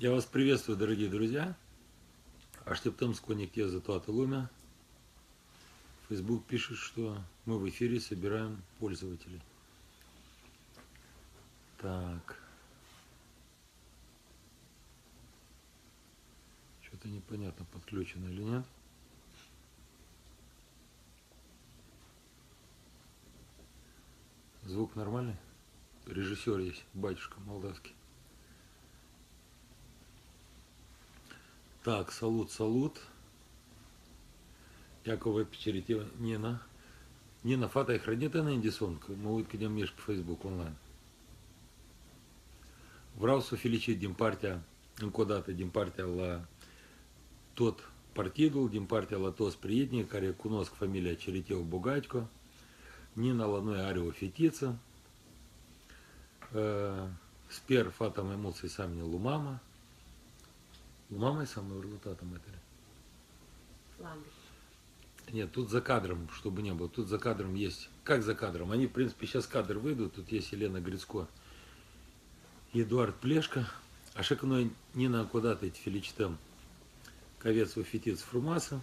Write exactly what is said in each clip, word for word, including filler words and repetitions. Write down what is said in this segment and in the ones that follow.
Я вас приветствую, дорогие друзья. Аштептем сконик за туата лумя. Facebook пишет, что мы в эфире собираем пользователей. Так. Что-то непонятно, подключено или нет. Звук нормальный? Режиссер есть, батюшка молдавский. Так, салут, салут. Якова Печеритева, Нина. Nina, fata e hrănită în Indison, că mă uit cât de mișc pe Facebook online. Vreau să o felicit din partea, încă o dată, din partea la tot partidul, din partea la toți prietenii care cunosc familia Ceriteu Bogatco. Nina la noi are o fetiță. Sper fata mai mult să-i seamănă lui mama. Lui mama îi seamănă ori lui tata mai tare? Нет, тут за кадром, чтобы не было. Тут за кадром есть. Как за кадром? Они, в принципе, сейчас кадр выйдут. Тут есть Елена Грицко и Эдуард Плешка. А шекной Нина куда-то эти филичтем. Ковец офитиц фрумаса.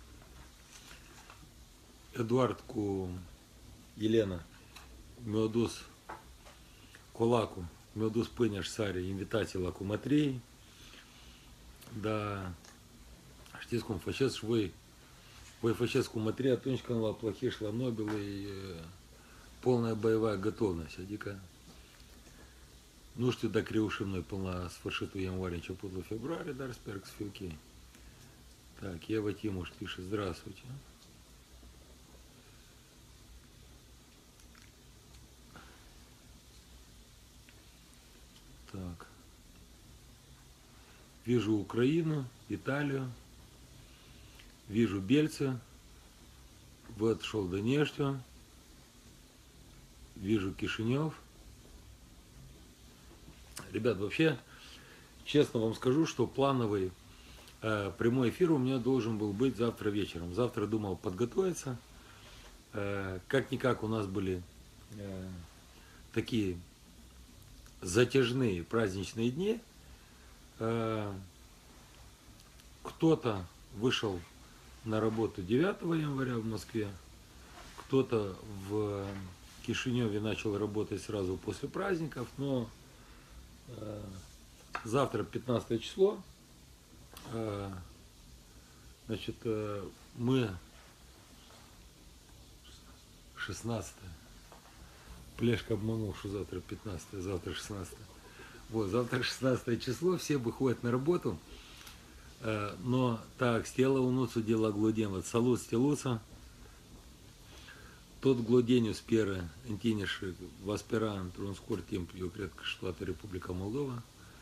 Эдуардку Елена. Меодус Колаку. Меодус пыняш сари. Инвитати лаку матрей. Да. Штиском фашес швы. По фашистскому материалу тонечка на плохие шла Нобел и э, полная боевая готовность. Адика. Ну что да криушиной полна с фаршиту января чапудло февраля дарсперкс филки. Так, Ева Тимуш пишет: здравствуйте. Так. Вижу Украину, Италию. Вижу Бельца, вот шел Донештю, вижу Кишинев. Ребят, вообще, честно вам скажу, что плановый э, прямой эфир у меня должен был быть завтра вечером. Завтра думал подготовиться. Э, как-никак у нас были э, такие затяжные праздничные дни. Э, кто-то вышел на работу девятого января в Москве, кто-то в Кишиневе начал работать сразу после праздников, но э, завтра пятнадцатое число, э, значит, э, мы шестнадцатое, Плешка обманул, что завтра пятнадцатое, завтра шестнадцатое. Вот, завтра шестнадцатое число, все выходят на работу. Но так, стела унуцу дела глоден, вот салут стелуца, тот глоденю спера, антиниши, васпиран, тронскор темп, юкретка, штата Республика Молдова.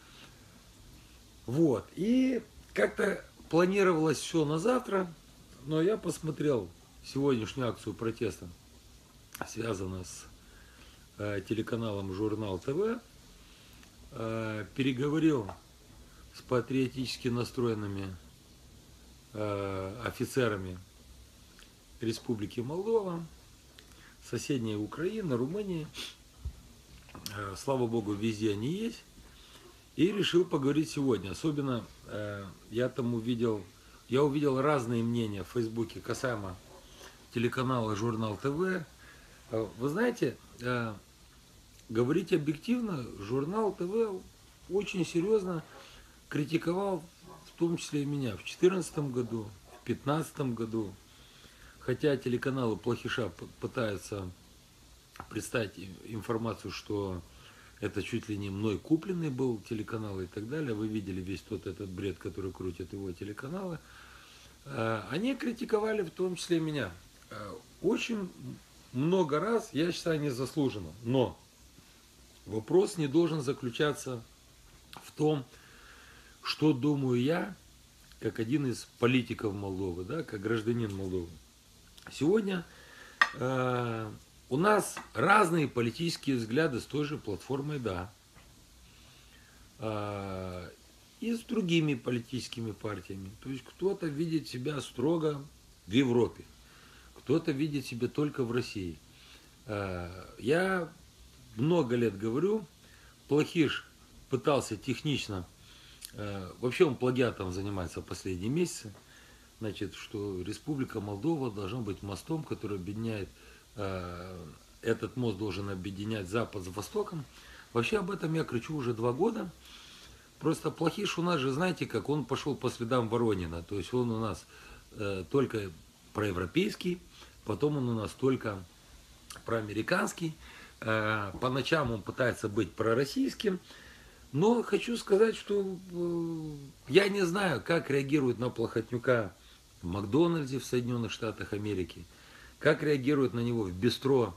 Вот, и как-то планировалось все на завтра, но я посмотрел сегодняшнюю акцию протеста, связанную с э, телеканалом Журнал ТВ, э, переговорил с патриотически настроенными э, офицерами Республики Молдова, соседняя Украина, Румыния. Э, слава Богу, везде они есть. И решил поговорить сегодня. Особенно э, я там увидел, я увидел разные мнения в Фейсбуке касаемо телеканала Журнал ТВ. Э, вы знаете, э, говорить объективно, Журнал ТВ очень серьезно критиковал, в том числе и меня, в две тысячи четырнадцатом году, в две тысячи пятнадцатом году. Хотя телеканалы плохиша пытаются представить информацию, что это чуть ли не мной купленный был телеканал и так далее. Вы видели весь тот этот бред, который крутят его телеканалы. Они критиковали в том числе и меня. Очень много раз, я считаю, незаслуженно. Но вопрос не должен заключаться в том, что думаю я, как один из политиков Молдовы, да, как гражданин Молдовы. Сегодня э, у нас разные политические взгляды с той же платформой «Да». Э, и с другими политическими партиями. То есть кто-то видит себя строго в Европе, кто-то видит себя только в России. Э, я много лет говорю, Плохиш пытался технично Э, вообще он плагиатом занимается последние месяцы. Значит, что Республика Молдова должна быть мостом, который объединяет, э, этот мост должен объединять Запад с Востоком. Вообще об этом я кричу уже два года. Просто Плохиш у нас же, знаете, как он пошел по следам Воронина. То есть он у нас э, только проевропейский, потом он у нас только проамериканский. Э, по ночам он пытается быть пророссийским. Но хочу сказать, что э, я не знаю, как реагирует на Плохотнюка в Макдональдсе в Соединенных Штатах Америки, как реагируют на него в бистро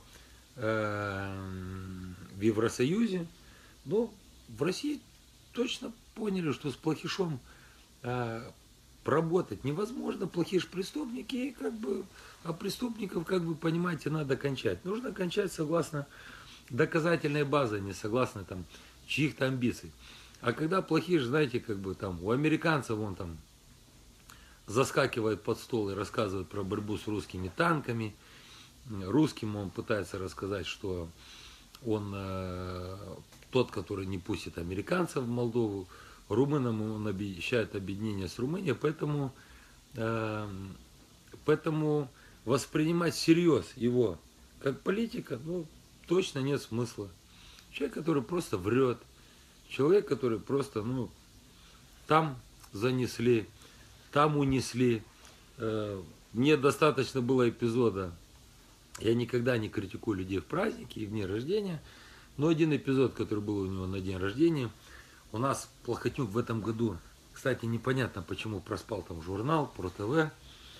э, в Евросоюзе. Но в России точно поняли, что с Плохишом э, поработать невозможно. Плохиш преступник, и как бы, а преступников, как вы понимаете, надо кончать. Нужно кончать согласно доказательной базе, не согласно там чьих-то амбиций. А когда Плохиш, знаете, как бы там у американцев он там заскакивает под стол и рассказывает про борьбу с русскими танками. Русским он пытается рассказать, что он э, тот, который не пустит американцев в Молдову. Румынам он обещает объединение с Румынией. Поэтому, э, поэтому воспринимать всерьез его как политика, ну, точно нет смысла. Человек, который просто врет. Человек, который просто, ну, там занесли, там унесли. Мне достаточно было эпизода. Я никогда не критикую людей в праздники и в дни рождения. Но один эпизод, который был у него на день рождения, у нас Плохотнюк в этом году, кстати, непонятно, почему проспал там журнал, Про ТВ,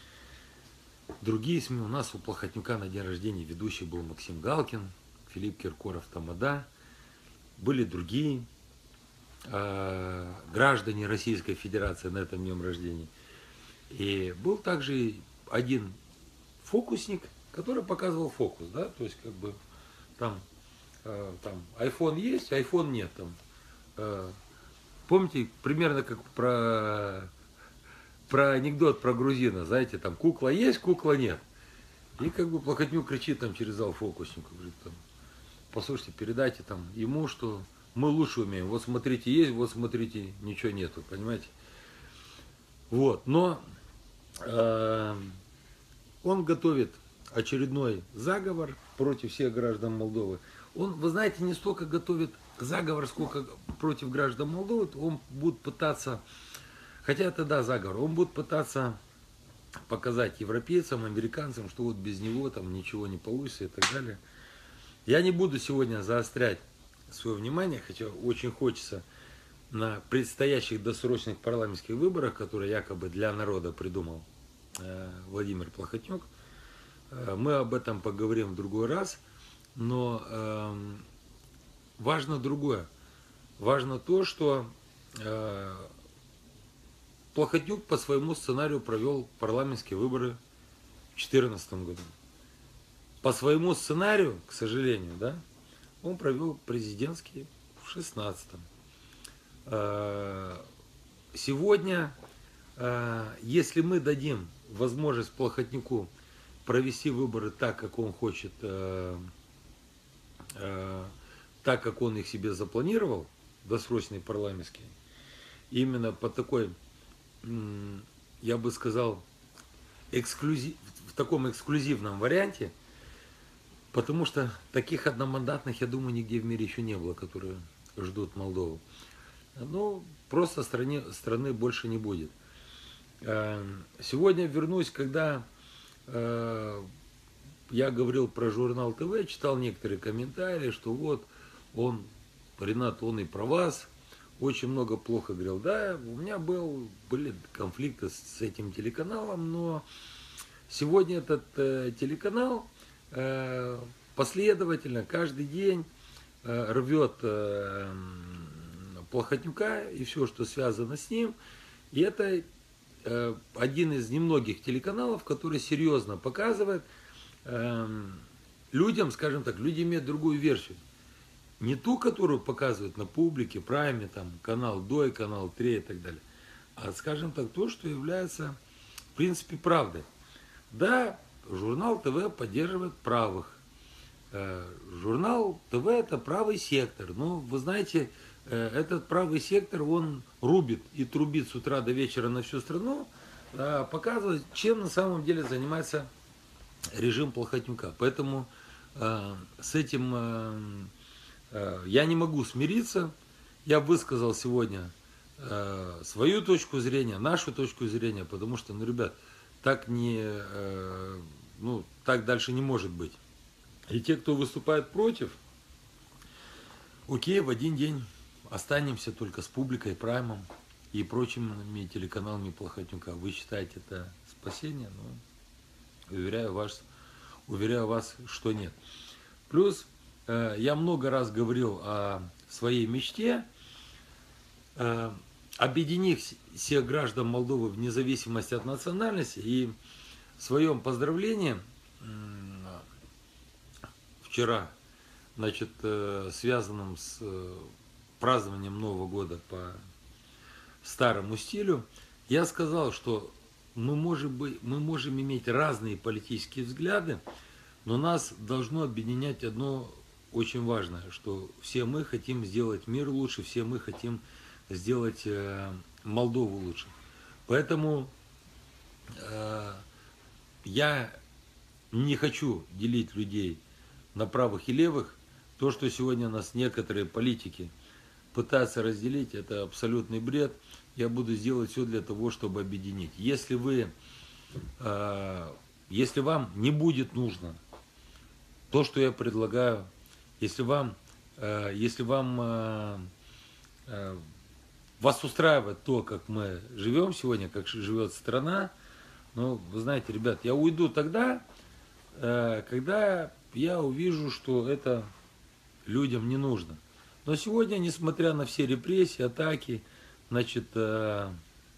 другие СМИ. У нас у Плохотнюка на день рождения ведущий был Максим Галкин, Филипп Киркоров, Тамада. Были другие э, граждане Российской Федерации на этом днем рождения. И был также один фокусник, который показывал фокус, да, то есть как бы там, э, там iPhone есть, iPhone нет. Там, э, помните, примерно как про, про анекдот про грузина, знаете, там кукла есть, кукла нет. И как бы Плохотнюк кричит там через зал фокуснику, говорит там: послушайте, передайте там ему, что мы лучше умеем. Вот смотрите, есть, вот смотрите, ничего нету, понимаете? Вот, но э, он готовит очередной заговор против всех граждан Молдовы. Он, вы знаете, не столько готовит заговор, сколько против граждан Молдовы. Он будет пытаться, хотя это да, заговор, он будет пытаться показать европейцам, американцам, что вот без него там ничего не получится и так далее. Я не буду сегодня заострять свое внимание, хотя очень хочется на предстоящих досрочных парламентских выборах, которые якобы для народа придумал э, Владимир Плохотнюк. Э, мы об этом поговорим в другой раз, но э, важно другое. Важно то, что э, Плохотнюк по своему сценарию провел парламентские выборы в две тысячи четырнадцатом году. По своему сценарию, к сожалению, да, он провел президентские в две тысячи шестнадцатом. Сегодня, если мы дадим возможность Плохотнюку провести выборы так, как он хочет, так, как он их себе запланировал, досрочные парламентские, именно по такой, я бы сказал, эксклюзив, в таком эксклюзивном варианте, потому что таких одномандатных, я думаю, нигде в мире еще не было, которые ждут Молдову. Ну, просто стране, страны больше не будет. Сегодня вернусь, когда я говорил про журнал ТВ, читал некоторые комментарии, что вот он, Ренат, он и про вас очень много плохо говорил. Да, у меня был, были конфликты с этим телеканалом, но сегодня этот э, телеканал э, последовательно каждый день э, рвет э, Плохотнюка и все, что связано с ним. И это э, один из немногих телеканалов, который серьезно показывает э, людям, скажем так, люди имеют другую версию. Не ту, которую показывают на публике, прайме, там, канал Дой, канал три и так далее. А, скажем так, то, что является, в принципе, правдой. Да, журнал ТВ поддерживает правых. Журнал ТВ – это правый сектор. Но, вы знаете, э, этот правый сектор, он рубит и трубит с утра до вечера на всю страну, э, показывает, чем на самом деле занимается режим Плохотнюка. Поэтому э, с этим э, э, я не могу смириться. Я высказал сегодня э, свою точку зрения, нашу точку зрения, потому что, ну, ребят, так не, э, ну, так дальше не может быть. И те, кто выступает против, окей, в один день останемся только с публикой, праймом и прочими телеканалами Плохотнюка. Вы считаете это спасение? Ну, уверяю вас, уверяю вас, что нет. Плюс э, я много раз говорил о своей мечте, э, объединив всех граждан Молдовы вне зависимости от национальности. И в своем поздравлении э, вчера, значит, э, связанном с э, празднованием Нового года по старому стилю, я сказал, что мы можем, быть, мы можем иметь разные политические взгляды, но нас должно объединять одно очень важное, что все мы хотим сделать мир лучше, все мы хотим сделать э, Молдову лучше. Поэтому э, я не хочу делить людей на правых и левых. То, что сегодня нас некоторые политики пытаются разделить, это абсолютный бред. Я буду делать все для того, чтобы объединить. Если вы, э, если вам не будет нужно то, что я предлагаю, если вам, э, если вам э, э, вас устраивает то, как мы живем сегодня, как живет страна, ну, вы знаете, ребят, я уйду тогда, э, когда я увижу, что это людям не нужно. Но сегодня, несмотря на все репрессии, атаки, значит, э,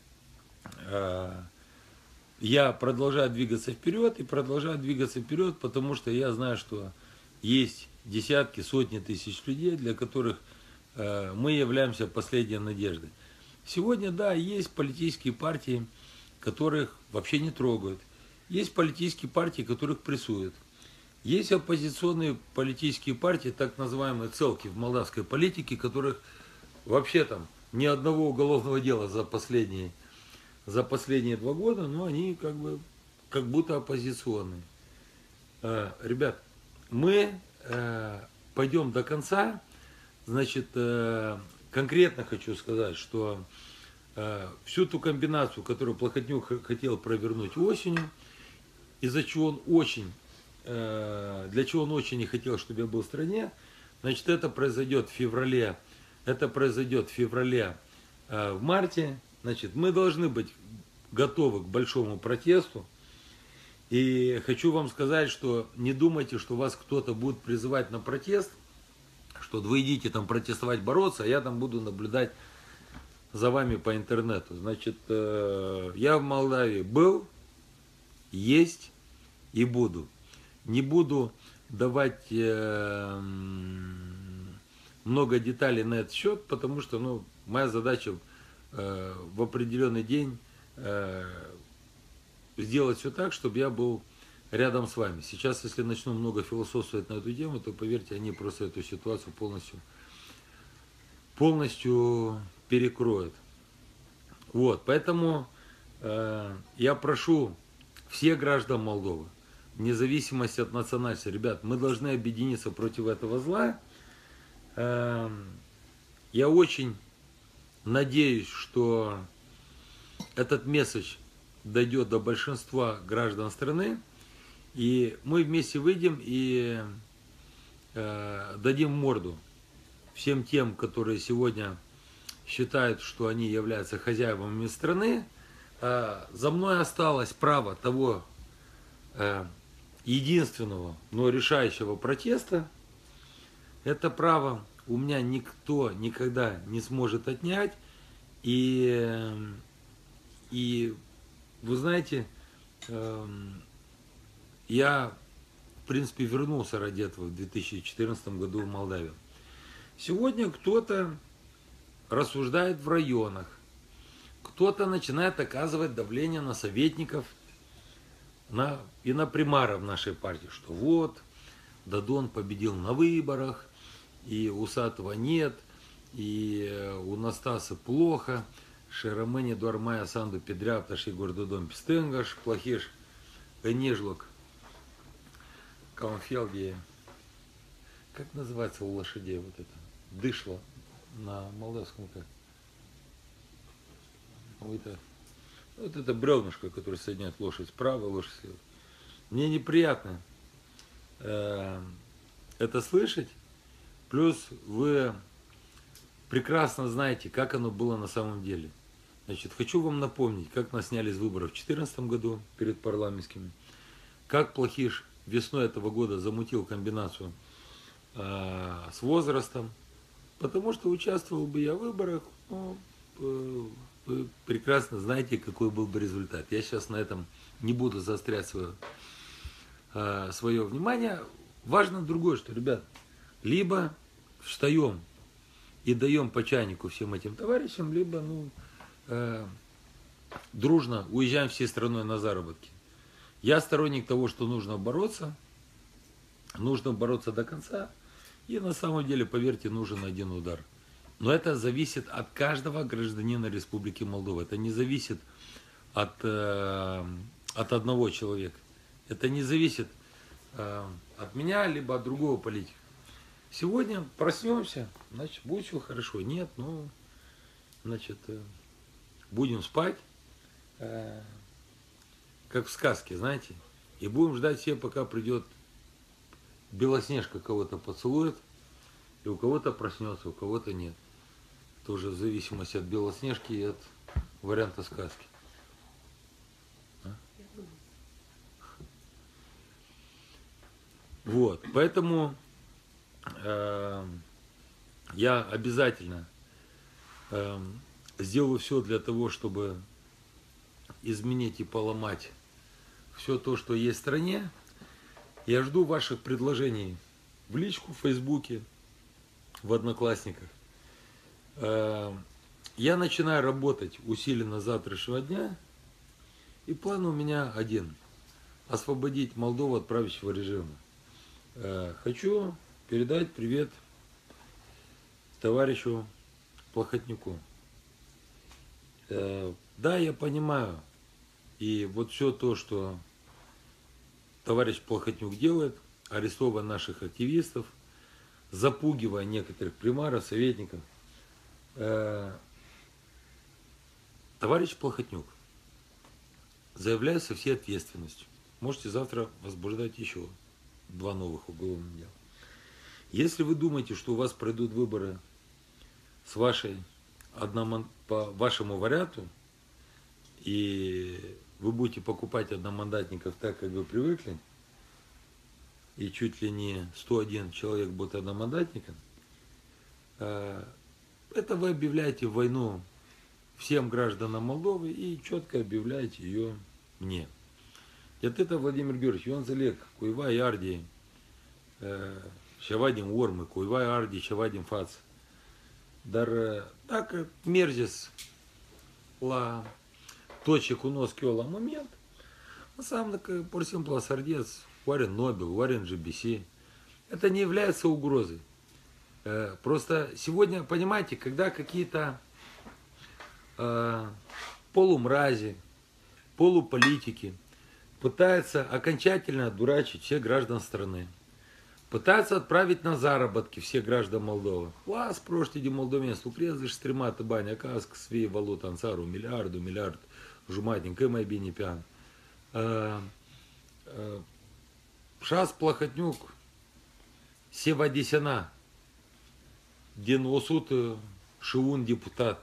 э, я продолжаю двигаться вперед и продолжаю двигаться вперед, потому что я знаю, что есть десятки, сотни тысяч людей, для которых э, мы являемся последней надеждой. Сегодня, да, есть политические партии, которых вообще не трогают. Есть политические партии, которых прессуют. Есть оппозиционные политические партии, так называемые целки в молдавской политике, которых вообще там ни одного уголовного дела за последние, за последние два года, но они как бы как будто оппозиционные. Э, ребят, мы э, пойдем до конца. Значит, э, конкретно хочу сказать, что э, всю ту комбинацию, которую Плохотнюк хотел провернуть осенью, из-за чего он очень для чего он очень не хотел, чтобы я был в стране, значит, это произойдет в феврале, это произойдет в феврале, в марте, значит, мы должны быть готовы к большому протесту, и хочу вам сказать, что не думайте, что вас кто-то будет призывать на протест, что вы идите там протестовать, бороться, а я там буду наблюдать за вами по интернету. Значит, я в Молдавии был, есть и буду. Не буду давать э, много деталей на этот счет, потому что, ну, моя задача э, в определенный день э, сделать все так, чтобы я был рядом с вами. Сейчас, если начну много философствовать на эту тему, то, поверьте, они просто эту ситуацию полностью, полностью перекроют. Вот, поэтому э, я прошу всех граждан Молдовы, вне зависимости от национальности, ребят, мы должны объединиться против этого зла. Я очень надеюсь, что этот месседж дойдет до большинства граждан страны, и мы вместе выйдем и дадим морду всем тем, которые сегодня считают, что они являются хозяевами страны. За мной осталось право того единственного, но решающего протеста. Это право у меня никто никогда не сможет отнять. И, и вы знаете, я, в принципе, вернулся ради этого в две тысячи четырнадцатом году в Молдавию. Сегодня кто-то рассуждает в районах, кто-то начинает оказывать давление на советников, на, и на примаров нашей партии, что вот, Дадон победил на выборах, и Усатого нет, и у Настаса плохо, Шерамени Дуармая Санду Педряпташ и Гордодом Пистенгаш, Плохиш, Энежлок, Каунфелги, как называется у лошадей вот это? Дышло на молдавском как? Вот это, вот это бревнышко, которое соединяет лошадь справа, лошадь слева. Мне неприятно э, это слышать. Плюс вы прекрасно знаете, как оно было на самом деле. Значит, хочу вам напомнить, как нас сняли с выборов в две тысячи четырнадцатом году перед парламентскими, как Плохиш весной этого года замутил комбинацию э, с возрастом, потому что участвовал бы я в выборах, ну, э, вы прекрасно знаете, какой был бы результат. Я сейчас на этом не буду заострять свое, э, свое внимание. Важно другое, что, ребят, либо встаем и даем по чайнику всем этим товарищам, либо ну, э, дружно уезжаем всей страной на заработки. Я сторонник того, что нужно бороться, нужно бороться до конца, и на самом деле, поверьте, нужен один удар. Но это зависит от каждого гражданина Республики Молдова. Это не зависит от, э, от одного человека. Это не зависит э, от меня, либо от другого политика. Сегодня проснемся, значит, будет все хорошо. Нет, ну, значит, э, будем спать, э, как в сказке, знаете, и будем ждать все, пока придет Белоснежка, кого-то поцелует, и у кого-то проснется, у кого-то нет. Тоже в зависимости от Белоснежки и от варианта сказки. А? Вот, поэтому э, я обязательно э, сделаю все для того, чтобы изменить и поломать все то, что есть в стране. Я жду ваших предложений в личку, в Фейсбуке, в Одноклассниках. Я начинаю работать усиленно с завтрашнего дня, и план у меня один – освободить Молдову от правящего режима. Хочу передать привет товарищу Плохотнюку. Да, я понимаю, и вот все то, что товарищ Плохотнюк делает, арестовывая наших активистов, запугивая некоторых примаров, советников. Товарищ Плохотнюк, заявляю со всей ответственностью. Можете завтра возбуждать еще два новых уголовных дела. Если вы думаете, что у вас пройдут выборы с вашей одноман... по вашему варианту, и вы будете покупать одномандатников так, как вы привыкли, и чуть ли не сто один человек будет одномандатником, это вы объявляете войну всем гражданам Молдовы и четко объявляете ее мне. И от этого Владимир Георгиевич, он залег, Куева и Арди, Шавадим Ормы, Куева и Арди, Шавадим Фац. Дар так мерзис ла точек у нос кёла момент. На самом деле, por simplu сардец, Уарен Нобел, Уарен джи би си. Это не является угрозой. Просто сегодня, понимаете, когда какие-то э, полумрази, полуполитики пытаются окончательно одурачить всех граждан страны, пытаются отправить на заработки всех граждан Молдовы. Вас прошлый день молдовенец, укрезаешь стремата баня, каск, свей валют, ансару, миллиарду, миллиард, жуматин, кэмай бини пян. Шас Плохотнюк, Севадисяна, Ден осут шиун депутат,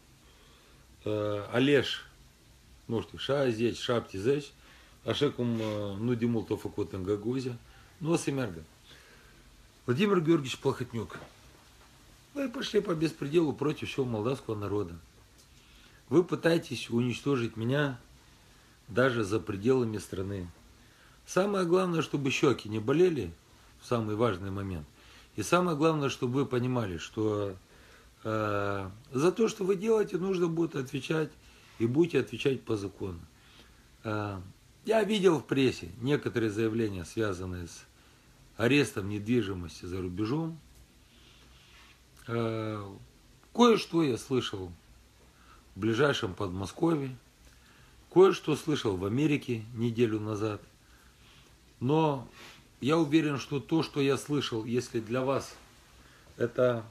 Олеж, ну что, ша здесь, шапти здесь, ашекум ну димултов акотен гагузя, ну семерга. Владимир Георгиевич Плохотнюк, вы пошли по беспределу против всего молдавского народа. Вы пытаетесь уничтожить меня даже за пределами страны. Самое главное, чтобы щеки не болели в самый важный момент. И самое главное, чтобы вы понимали, что э, за то, что вы делаете, нужно будет отвечать, и будете отвечать по закону. Э, я видел в прессе некоторые заявления, связанные с арестом недвижимости за рубежом. Э, Кое-что я слышал в ближайшем Подмосковье, кое-что слышал в Америке неделю назад. Но я уверен, что то, что я слышал, если для вас это...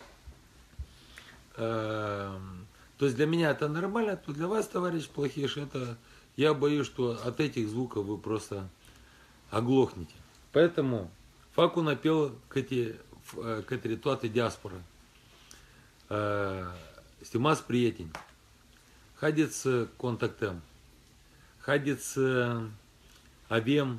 Э, то есть для меня это нормально, то для вас, товарищ Плохиш, это... Я боюсь, что от этих звуков вы просто оглохнете. Поэтому факу напел к эти, к эти туаты диаспора. Стимас приятень. Ходец контактем. Ходец авем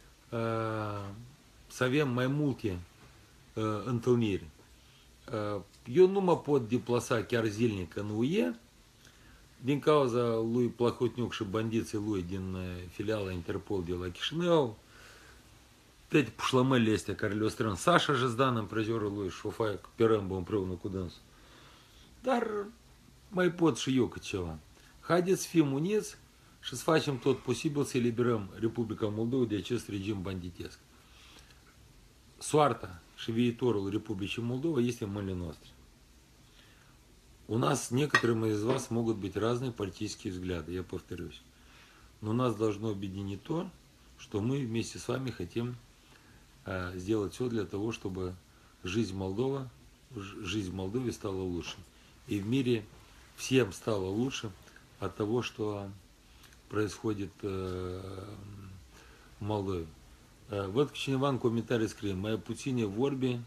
савем маймулки антылнир. Йонума под диплоса кярзильника нуе. Din cauza lui Plahotniuc și bandiții lui din filiala Interpol de la Chișinău, toate pușlămările astea care le-au strâns Sasha Jezdan, împrejurul lui, și o fac pe râmbă împreună cu dânsul. Dar mai pot și eu cât ceva. Haideți să fim uniți și să facem tot posibil să eliberăm Republica Moldova de acest regim banditesc. Soarta și viitorul Republicii Moldova este în mâinile noastre. У нас, некоторым из вас могут быть разные политические взгляды, я повторюсь. Но нас должно объединить то, что мы вместе с вами хотим э, сделать все для того, чтобы жизнь Молдова, жизнь в Молдове стала лучше. И в мире всем стало лучше от того, что происходит э, в Молдове. Э, вот Иван комментарий скрыл. Моя Путине в Орбе,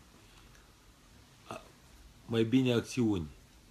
моя биня акционь.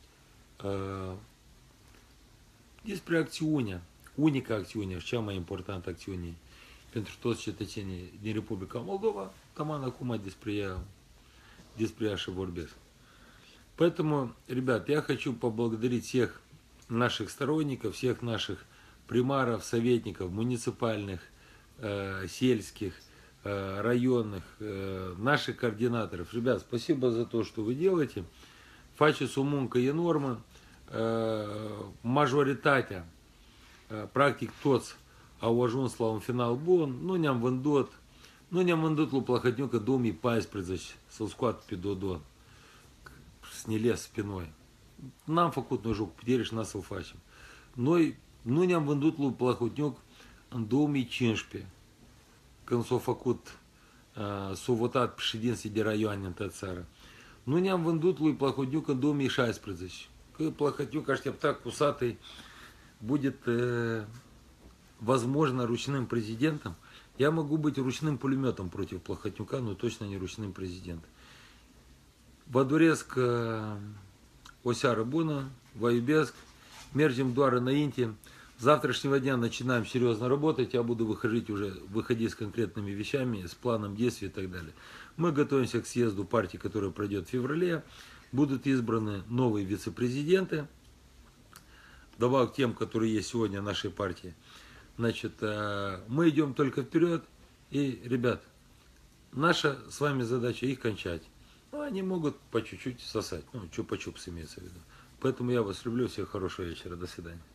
Despre acțiunea, unica acțiune, și cea mai importantă acțiune pentru toți cetățenii din Republica Moldova, taman acum despre ea, despre ea și vorbesc. Поэтому, ребят, я хочу поблагодарить всех наших сторонников, всех наших примаров, советников, муниципальных, э, сельских, э, районных, э, наших координаторов. Ребят, спасибо за то, что вы делаете. Faceți o muncă enormă, majoritatea, practic toți au ajuns la un final bun, nu ne-am vândut, nu ne-am vândut lui Plahotniuc în două mii paisprezece să-l scoată pe Dodon, să ne les spinoi. N-am făcut noi joc putere și n-am să-l facem. Noi nu ne-am vândut lui Plahotniuc în două mii cincisprezece, când s-au făcut, s-au votat președinții de raioane în toată țara. Nu ne-am vândut lui Plahotniuc în două mii șaisprezece, că Plahotniuc aștepta cu satei будет, э, возможно, ручным президентом. Я могу быть ручным пулеметом против Плахотниука, но точно не ручным президентом. Vă doresc o seară bună, vă iubesc, mergem doar înainte. С завтрашнего дня начинаем серьезно работать, я буду выходить уже, выходить с конкретными вещами, с планом действий и так далее. Мы готовимся к съезду партии, который пройдет в феврале. Будут избраны новые вице-президенты, добавок к тем, которые есть сегодня в нашей партии. Значит, мы идем только вперед. И, ребят, наша с вами задача их кончать. Ну, они могут по чуть-чуть сосать. Ну, чупа-чупс имеется в виду. Поэтому я вас люблю. Всем хорошего вечера. До свидания.